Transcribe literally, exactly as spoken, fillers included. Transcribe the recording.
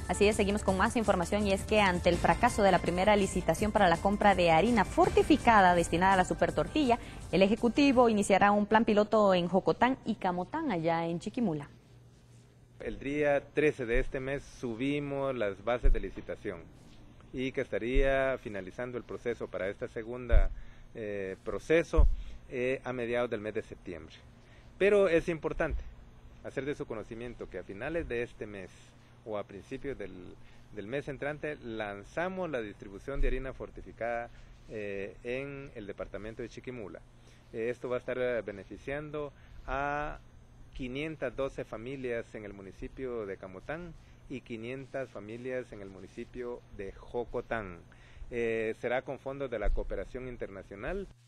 Así es, seguimos con más información y es que ante el fracaso de la primera licitación para la compra de harina fortificada destinada a la supertortilla, el Ejecutivo iniciará un plan piloto en Jocotán y Camotán, allá en Chiquimula. El día trece de este mes subimos las bases de licitación y que estaría finalizando el proceso para esta segunda eh, proceso eh, a mediados del mes de septiembre. Pero es importante hacer de su conocimiento que a finales de este mes o a principios del, del mes entrante lanzamos la distribución de harina fortificada eh, en el departamento de Chiquimula. Eh, esto va a estar beneficiando a quinientas doce familias en el municipio de Camotán y quinientas familias en el municipio de Jocotán. Eh, será con fondos de la cooperación internacional.